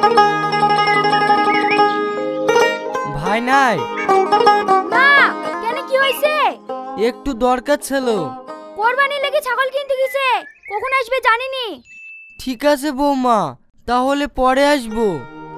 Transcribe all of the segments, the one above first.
ভাই নাই? না, কেন কি হয়েছে? একটু দরকার ছিল। কোরবানির লেগে ছাগল কিনতে গেছে, কখন আসবে জানিনি। ঠিক আছে বৌমা, তাহলে পরে আসবো।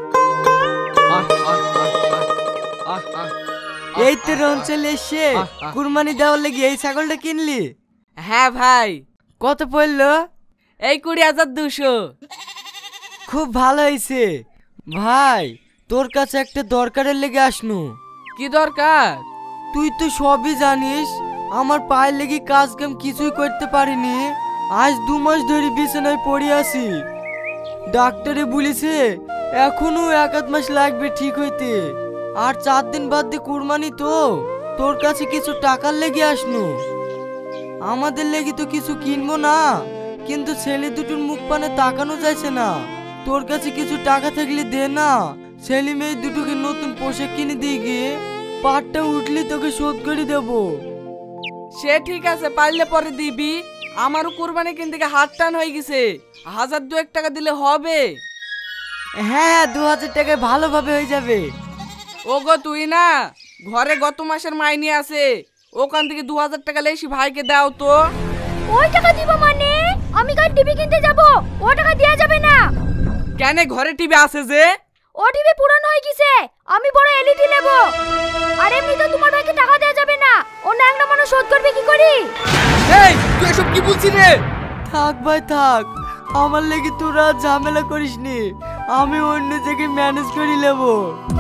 এই তো অঞ্চলে এসে কুরবানি দেওয়ার লেগে এই ছাগলটা কিনলি? হ্যাঁ ভাই। কত পড়লো? এই 20,200। খুব ভালো হয়েছে ভাই। তোর কাছে একটা দরকারের লেগে আসনু। কি দরকার? তুই তো সবই জানিস, আমার পায়ের লেগে কাজ কাম কিছুই করতে পারিনি। আজ 2 মাস ধরে বিছানায় পড়ে আছি। ডাক্তারে বলেছে এখনো 1-8 মাস লাগবে ঠিক হইতে। আর 4 দিন বাদ দিয়ে কুরবানি, তো তোর কাছে কিছু টাকার লেগে আসনু। আমাদের লেগে তো কিছু কিনবো না, কিন্তু ছেলে দুটোর মুখ পানে তাকানো যাচ্ছে না। তোর কাছে কিছু টাকা থাকলে দে না, ছেলে মেয়ে দুটোকে নতুন পোশাক কিনে দিয়ে গিয়ে পাটটা উঠলে তোকে শোধ করে দেবো। সে ঠিক আছে, পারলে পরে দিবি। আমারও কুরবানি কিনতে গিয়ে হাত টান হয়ে গেছে। 1,000-2 টাকা দিলে হবে? হ্যাঁ, 2000 টাকায় ভালোভাবে হয়ে যাবে। ওগো তুই না, ঘরে গত মাসের মাইনে আছে, ওখান থেকে 2,000 টাকা লেসি ভাইকে দাও তো। ওই টাকা দিব মানে? আমি কাল টিভি কিনতে যাব, ও টাকা দেয়া যাবে না। কেন, ঘরে টিভি আছে যে? ও টিভি পুরানো হয়ে গেছে, আমি বড় এলইডি নেব। আর এমনি তো তোমার ভাইকে টাকা দেয়া যাবে না, ও ন্যাংরা মানুষ শোধ করবে কি করি? এই তুই এসব কি বলছিস রে? থাক ভাই থাক, আমার লেগে তোরা ঝামেলা করিস নি, আমি অন্য জায়গায় ম্যানেজ করে নেবো।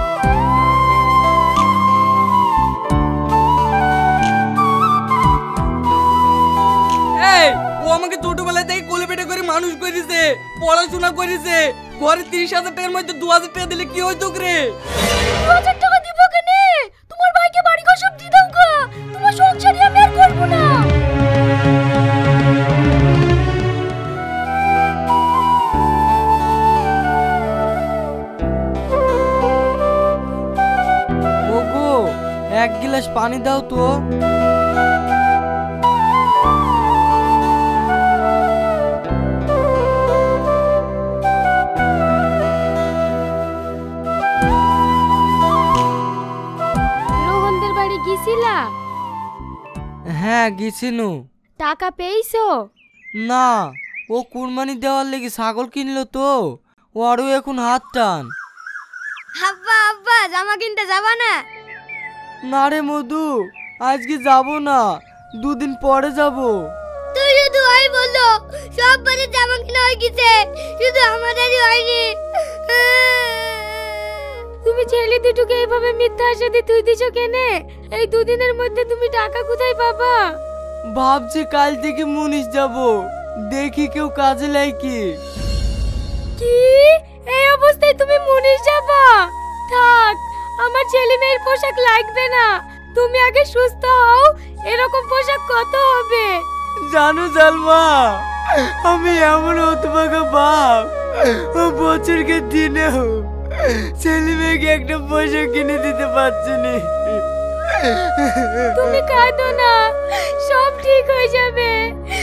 এই ও আমাকে ছোটবেলা থেকে কোলে পেটে করে মানুষ করেছে, পড়াশোনা করেছে। ঘরে 30,000 টাকার মধ্যে 2,000 টাকা দিলে কি হইতো রে? 2000 টাকা দিব কেন? তোমার ভাইকে বাড়ি ঘর সব দিয়ে দাও গো, তোমার সংসারই আমি আর করব না। ওগো, 1 গ্লাস পানি দাও তো। রোহনদের বাড়ি গিয়েছিলা? হ্যাঁ গেছিনু। টাকা পেয়েছো? না, ও কুরবানি দেওয়ার লেগে ছাগল কিনলো তো, ওরও এখন হাত টান। আব্বা আব্বা, জামা কিনতে যাবা না? না রে মধু, আজকে যাব না, 2 দিন পরে যাব। তুই শুধু ওই বললো, সব বারে জামা কিনা হয়ে গেছে, শুধু আমাদেরই হয়নি। তুমি ছেলে দুটোকে এইভাবে মিথ্যা আশা দিয়ে তুই দিছো কেনে? এই 2 দিনের মধ্যে তুমি টাকা কোথায় পাবা? ভাবছি কাল থেকে মুনিশ যাব, দেখি কেউ কাজে লাই কি। কি? এই অবস্থায় তুমি মুনিশ যাবা? থাক, আমার ছেলে মেয়ের পোশাক লাগবে না, তুমি আগে সুস্থ হও, এরকম পোশাক কত হবে? জানো জালমা, আমি এমন হতভাগা বাপ, ও বছরকে দিনেও ছেলে মেয়েকে একটা পোশাক কিনে দিতে পারছি না। তুমি কাঁদো না, সব ঠিক হয়ে যাবে।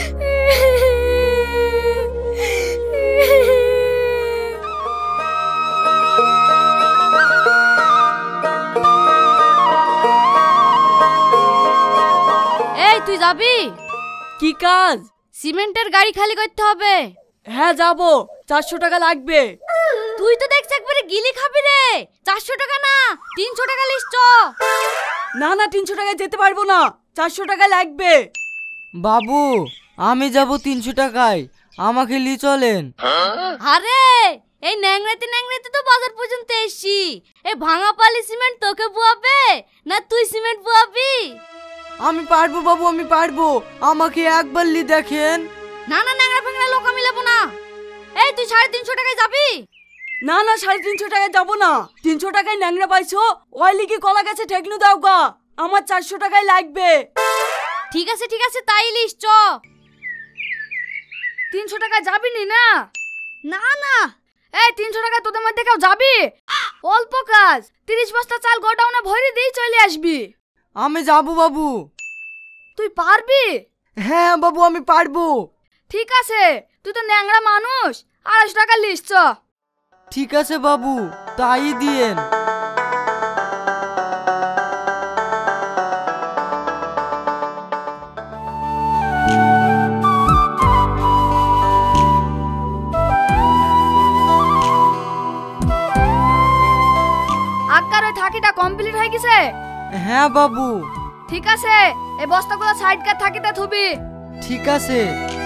এই তুই যাবি? কি কাজ? সিমেন্টের গাড়ি খালি করতে হবে। হ্যাঁ যাব, 400 টাকা লাগবে। তুই তো দেখছ একবারে গিলি খাবি রে। 400 টাকা না, 300 টাকা লিস্ট। না না, 300 টাকায় যেতে পারবো না, 400 টাকা লাগবে। বাবু, আমি যাব 300 টাকায়, আমাকে লি চলেন। আরে এই ন্যাংরাতে তো বাজার পর্যন্ত এসছি, এই ভাঙা পালি সিমেন্ট তোকে বুয়াবে না তুই সিমেন্ট বুয়াবি? আমি পারবো বাবু, আমি পারবো, আমাকে একবার লি দেখেন। না না, ন্যাংরা ফ্যাংরা লোক আমি লেবো না। এই তুই 350 টাকায় যাবি? না না, 350 টাকায় যাবো না, 300 টাকায় ন্যাংরা পাইছো, ওই লিগে কলা গাছে ঠেকনু দাও গা, আমার 400 টাকায় লাগবে। ঠিক আছে তাই লিস্ট। 300 টাকা যাবি নি না? না না, এই 300 টাকা তোদের মধ্যে কেউ যাবি? অল্প কাজ, 30 বস্তা চাল গোডাউনে ভরে দিয়ে চলে আসবি। আমি যাবো বাবু। তুই পারবি? হ্যাঁ বাবু, আমি পারবো। ঠিক আছে, তুই তো ন্যাংরা মানুষ, 250 টাকা লিস্ট। ঠিক আছে বাবু, তাই দিয়েন। আক্কার ওই থাকিটা কমপ্লিট হয়ে গেছে? হ্যাঁ বাবু। ঠিক আছে, এই বস্তাগুলো সাইড কার থাকিতে থুবি। ঠিক আছে।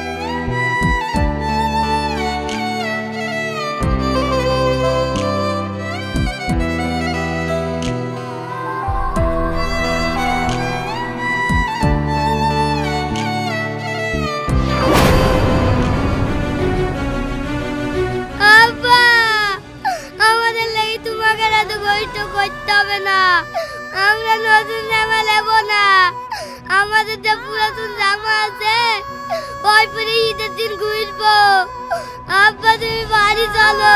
আব্বা, আমাদের লাগি তোমাকে এত কষ্ট করতে হবে না। আমরা নতুন জামা নেব না। আমাদের যে পুরাতন জামা আছে ওই পরে ঈদের দিন ঘুরবো। আব্বা তুমি বাড়ি চলো।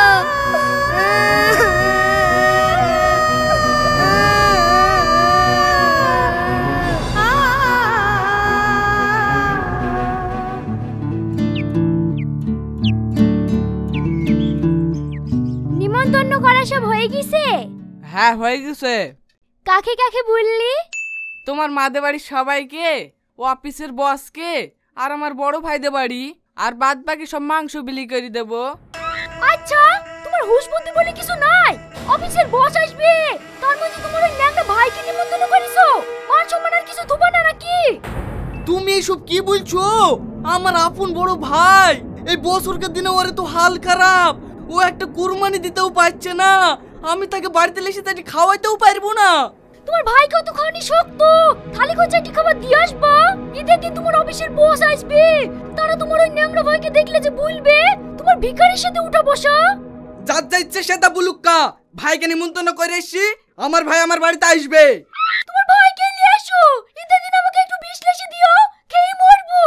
নিমন্ত্রণ করা সব হয়ে গেছে? হ্যাঁ হয়ে গেছে। কাকে কাকে বললি? তোমার মাদের বাড়ির সবাইকে, ও অফিসের বসকে, আর আমার বড় ভাইদের বাড়ি, আর বাদ বাকি সব মাংস বিলি করে দেব। আচ্ছা, তোমার হুঁশ বুদ্ধি বলে কিছু নাই? অফিসের বস আসবে, তার মধ্যে তোমার ওই ন্যাংটা ভাইকে নিমন্ত্রণ করিছো? মান সম্মান আর কিছু থুবা না নাকি? তুমি এসব কি বলছো? আমার আপন বড় ভাই, এই বছরকার দিনে ওরে তো হাল খারাপ। ও একটা কুরবানি দিতেও পারছে না, আমি তাকে বাড়িতে এসে তাকে খাওয়াইতেও পারবো না। তোমার ভাইকেও তো খাওয়ানি শক্ত, খালি করে চারটি খাবার দিয়ে আসবা। ঈদের দিন তোমার অফিসের বস আসবে, তারা তোমার ওই ন্যাংটা ভাইকে দেখলে যে বলবে তোমার ভিখারির সাথে উঠা বসা। যার যা ইচ্ছে সেটা বলুক কা, ভাইকে নিমন্ত্রণ করে এসছি, আমার ভাই আমার বাড়িতে আসবে। তোমার ভাইকে নিয়ে আসো, ঈদের দিন আমাকে একটু বিষ লেসে দিও, খেয়ে মরবো।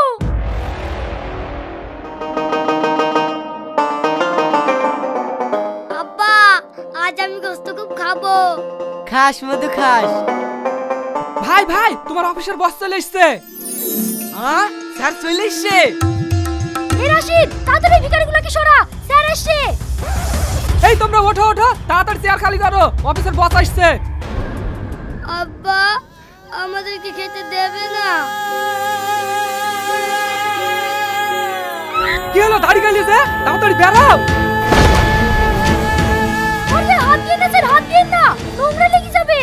আব্বা, আজ আমি গোশত খুব খাবো। খাস মধু খাস। ভাই ভাই, তোমার অফিসের বস চলে এসছে। হ্যাঁ স্যার চলে এসছে। এই রাশিদ, তাড়াতাড়ি ভিখারিগুলোকে সরা, স্যার আসছে। এই তোমরা ওঠো ওঠো, তাড়াতাড়ি চেয়ার খালি করো, অফিসের বস আসছে। আব্বা, আমাদেরকে খেতে দেবে না। কি হলো, দাড়ি গালিছে? তাড়াতাড়ি বেরাও। আরে হাত দিয়ে না স্যার, হাত দিয়ে না, তোমরা লেগে যাবে।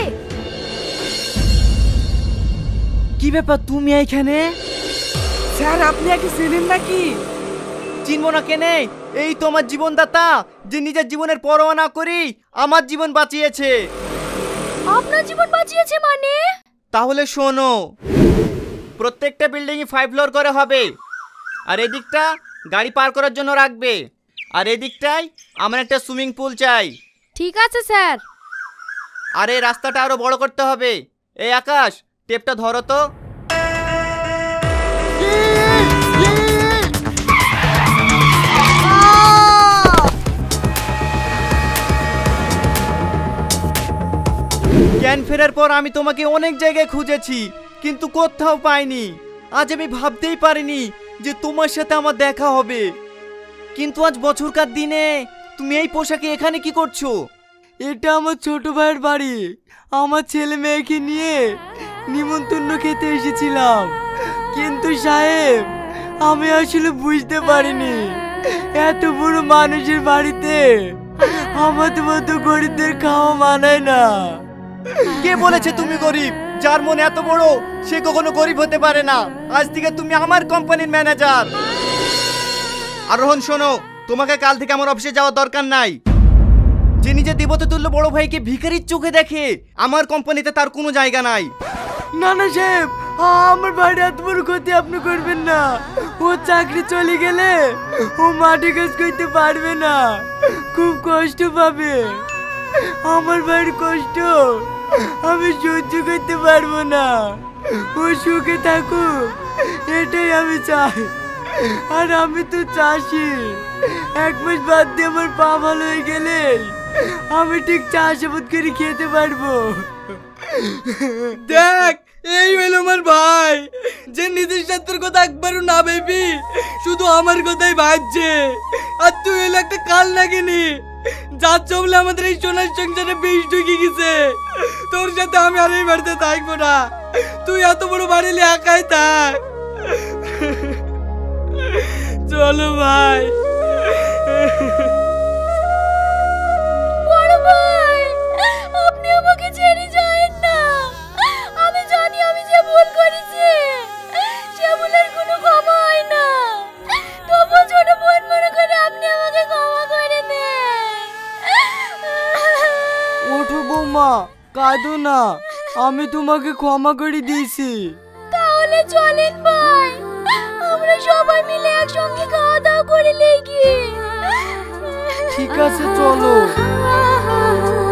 কি ব্যাপার তুমি এইখানে? স্যার আপনি কি চেনেন নাকি? চিনবো না কেনে? এই তোমার জীবনদাতা, যে নিজের জীবনের পরোয়া না করি আমার জীবন বাঁচিয়েছে। আপনার জীবন বাঁচিয়েছে মানে? তাহলে শোনো, প্রত্যেকটা বিল্ডিং 5 ফ্লোর করে হবে, আর এদিকটা গাড়ি পার করার জন্য রাখবে, আর এদিকটায় আমার একটা সুইমিং পুল চাই। ঠিক আছে স্যার। আর এই রাস্তাটা আরো বড় করতে হবে। এই আকাশ, টেপটা ধরো তো। জ্ঞান ফেরার পর আমি তোমাকে অনেক জায়গায় খুঁজেছি, কিন্তু কোথাও পাইনি। আজ আমি ভাবতেই পারিনি যে তোমার সাথে আমার দেখা হবে, কিন্তু আজ বছরকার দিনে তুমি এই পোশাকে এখানে কি করছো? এটা আমার ছোট ভাইয়ের বাড়ি, আমার ছেলে মেয়েকে নিয়ে নিমন্ত্রণ খেতে এসেছিলাম, কিন্তু সাহেব আমি আসলে বুঝতে পারিনি এত বড় মানুষের বাড়িতে আমাদের মতো গরিবদের খাওয়া মানায় না। কে বলেছে তুমি গরিব? যার মন এত বড় সে কখনো গরিব হতে পারে না। আজ থেকে তুমি আমার কোম্পানির ম্যানেজার। আর রোহন শোনো, তোমাকে কাল থেকে আমার অফিসে যাওয়ার দরকার নাই। যে নিজের দেবতা তুল্য বড় ভাইকে ভিখারির চোখে দেখে, আমার কোম্পানিতে তার কোনো জায়গা নাই। না না সাহেব, আমার ভাইয়ের এত বড় ক্ষতি আপনি করবেন না। ও চাকরি চলে গেলে ও মাটি কাজ করতে পারবে না, খুব কষ্ট পাবে। আমার ভাইয়ের কষ্ট আমি সহ্য করতে পারবো না। ও সুখে থাকুক এটাই আমি চাই। আর আমি তো চাষি, 1 মাস বাদ দিয়ে আমার পা ভালো হয়ে গেলে আমি ঠিক চাষাবাদ করে খেতে পারবো। দেখ, এই হলো আমার ভাই, যে নিজের স্বার্থের কথা একবারও না ভেবি শুধু আমার কথাই ভাবছে। আর তুই হলো একটা কাল নাগিনি, যাচ্ছে বলে আমাদের এই সোনার সংসারে বিষ ঢুকে গেছে। তোর সাথে আমি আর এই বাড়িতে থাকবো না, তুই এত বড় বাড়ি নিয়ে একাই থাক। চলো ভাই। বড় ভাই, আপনি আমাকে ছেড়ে যায়েন না। আমি জানি আমি যে ভুল করেছি, সে ভুলের কোনো ক্ষমা হয় না। তবু ছোট বোন মনে করে আপনি আমাকে ক্ষমা করে দেন। ওঠো বৌমা, কাঁদো না, আমি তোমাকে ক্ষমা করে দিয়েছি। তাহলে চলেন ভাই, আমরা সবাই মিলে একসঙ্গে খাওয়া দাওয়া করে লেগি। ঠিক আছে, চলো।